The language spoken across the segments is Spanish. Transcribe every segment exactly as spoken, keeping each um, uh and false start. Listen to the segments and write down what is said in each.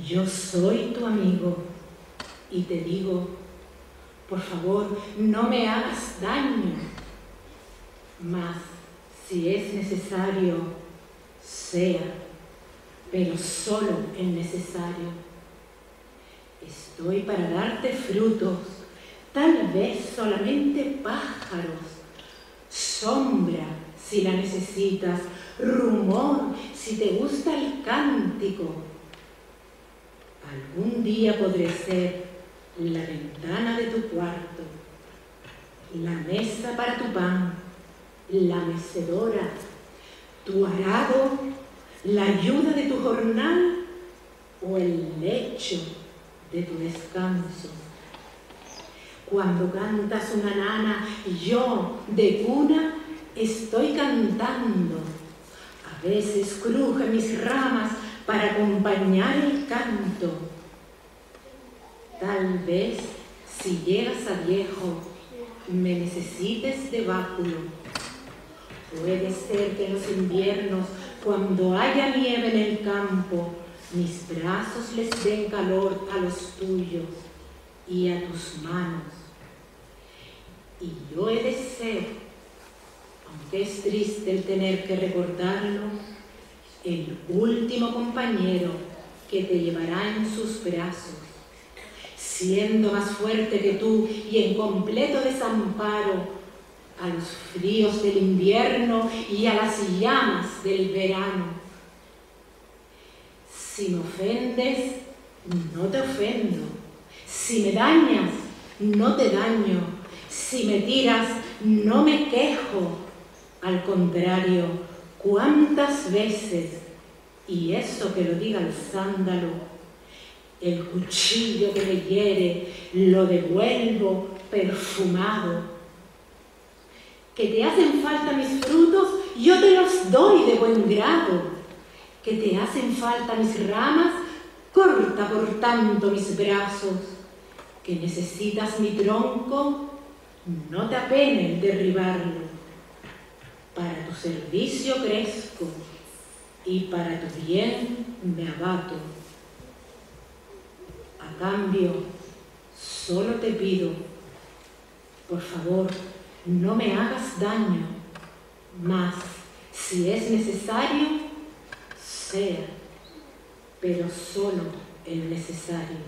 Yo soy tu amigo y te digo, por favor, no me hagas daño, mas si es necesario, sea, pero solo el necesario. Estoy para darte frutos, tal vez solamente pájaros, sombra si la necesitas, rumor si te gusta el cántico. Algún día podré ser la ventana de tu cuarto, la mesa para tu pan, la mecedora, tu arado, la ayuda de tu jornal o el lecho de tu descanso. Cuando cantas una nana, yo de cuna estoy cantando. A veces cruje mis ramas para acompañar el canto. Tal vez, si llegas a viejo, me necesites de báculo. Puede ser que en los inviernos, cuando haya nieve en el campo, mis brazos les den calor a los tuyos y a tus manos. Y yo he de ser, aunque es triste el tener que recordarlo, el último compañero que te llevará en sus brazos, siendo más fuerte que tú y en completo desamparo a los fríos del invierno y a las llamas del verano. Si me ofendes, no te ofendo. Si me dañas, no te daño. Si me tiras, no me quejo. Al contrario, cuántas veces, y eso que lo diga el sándalo, el cuchillo que me hiere lo devuelvo perfumado. Que te hacen falta mis frutos, yo te los doy de buen grado. Que te hacen falta mis ramas, corta por tanto mis brazos. Que necesitas mi tronco, no te apene el derribarlo. Para tu servicio crezco y para tu bien me abato. A cambio, solo te pido, por favor, no me hagas daño, mas si es necesario, sea, pero solo el necesario.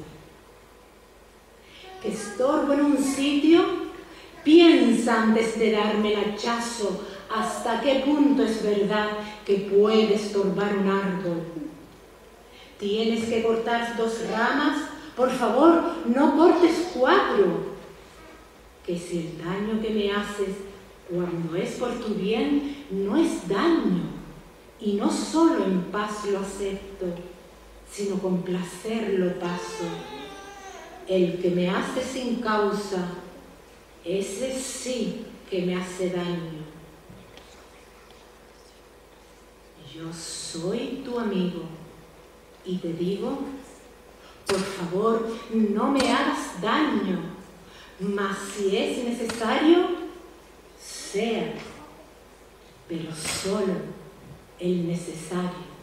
Que estorbo en un sitio, piensa antes de darme el hachazo hasta qué punto es verdad que puede estorbar un árbol. Tienes que cortar dos ramas, por favor, no cortes cuatro. Que si el daño que me haces cuando es por tu bien no es daño, y no solo en paz lo acepto, sino con placer lo paso. El que me hace sin causa, ese sí que me hace daño. Yo soy tu amigo y te digo, por favor, no me hagas daño, mas si es necesario, sea, pero solo el necesario.